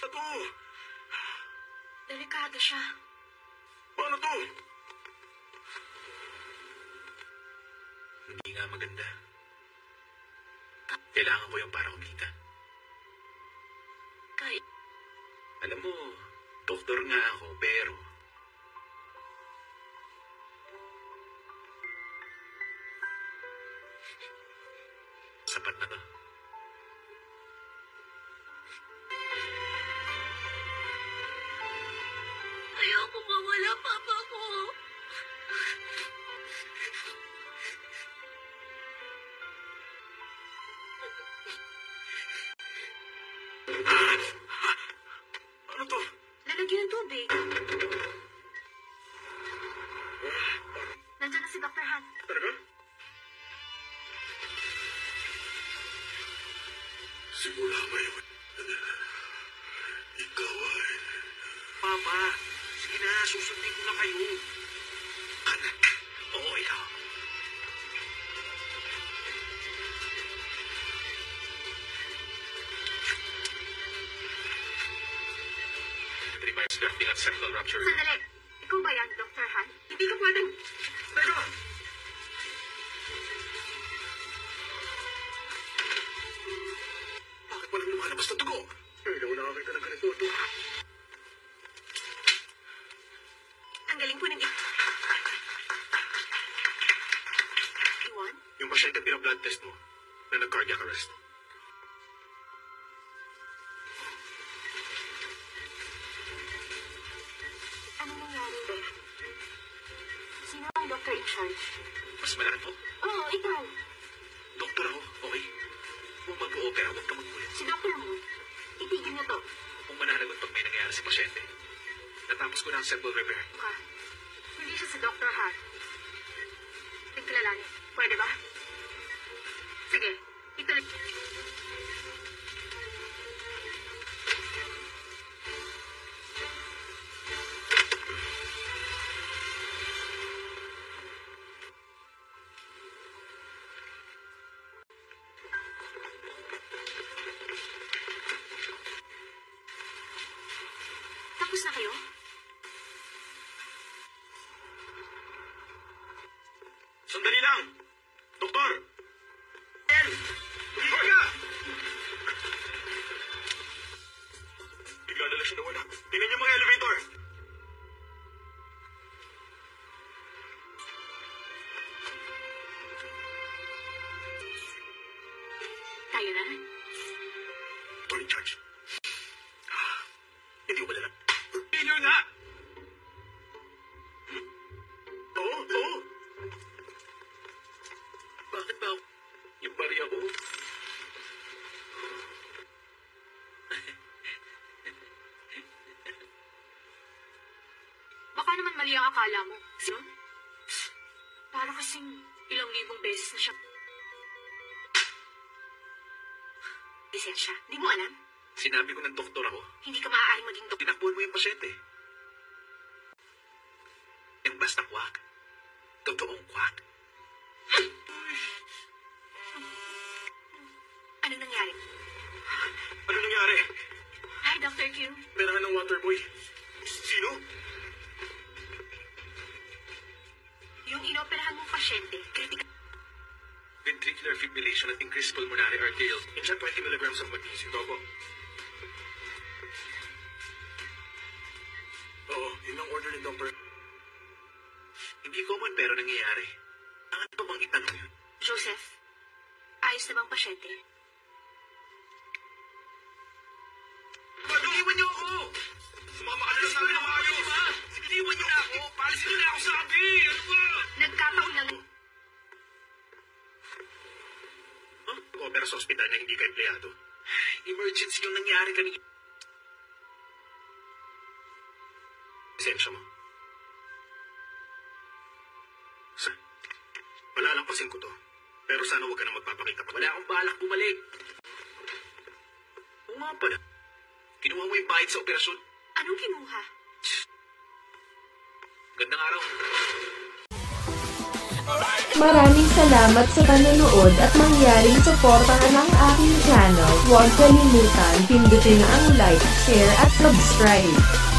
Ito! Delikado siya. Paano to? Hindi nga maganda. Kailangan ko yung para kumita. Alam mo, doktor nga ako, pero... sapat na to. Ayoko mawala, papa ko. Ano to? Lalagyan ng tubig. Nandiyan na si Dr. Han. Talaga? Simula ba yun? Ikaw ay... Papa, sige na, susundin ko na kayo. Anak? Oo, ikaw. Starting at septal rupture. Sandali. Ikaw ba yan, Dr. Han? Hindi ka pwedeng... Teka! Bakit walang lumalabas na dugo? Hindi ako nakakita ng ganito. Ang galing po ng... Iwan? Yung pasyente pina-blood test mo na nag-cardiac arrest. Ano nangyari? Sino ang doctor in charge? Mas malaki po. Oo, ikaw. Doktor ako, okay? Kung mag-o-opera, huwag ka magkulit. Si Dr. Mo. Itigil niyo to. Kung mananagot pag may nangyayari sa pasyente. Natapos ko na ang septal repair. Ka. Hindi siya si Dr. Han. Tigkalalanin. Pwede ba? Sige. Ituloy. Tapos na kayo? Sandali lang! Doktor! El! Dito ka! Bigla na lang siya nawala. Tingnan niyo mga elevator! Tayo na? Doktor in charge. Hindi ko malala. Failure nga! Oo, oo! Bakit ba yung bariya ko? Baka naman mali ang akala mo. Sino? Para kasing ilang libong beses na siya. Lisensya. Di mo alam? Sinabi ko ng doktor ako. Hindi ka maaaring maging doktor. Tinakbuhan mo yung pasyente. Yung basta kwak. Totoong kwak. Ano nangyari? Ano nangyari? Hi, Dr. Q. Perahan ng waterboy. Sino? Yung inoperahan mong pasyente, critical. Ventricular fibrillation at increased pulmonary arterial. Inject 20 milligrams of magnesium. Opo. Oo, yun ang order ni Dr. Hindi common pero nangyayari. Ang ano pa bang itanong yun? Joseph, ayos na bang pasyente? Iwan niyo ako! Sumama ka na lang sa akin ng ayos! Sige, iwan niyo ako! Palisin niyo na ako sabi! Ano ba? Nagkataon lang. Huh? Opera sa ospital na hindi ka empleyado. Emergency yung nangyari kanina. Lisensya mo. Palalampasin ko to. Pero sana huwag ka na magpapakita pa. Wala akong balak bumalik. Oo nga pala. Kinuha mo yung bayad sa operasyon. Anong kinuha? Gandang araw. Alright. Maraming salamat sa panonood at mangyaring suportahan ang aking channel. Huwag kalimutan pindutin ang like, share at subscribe.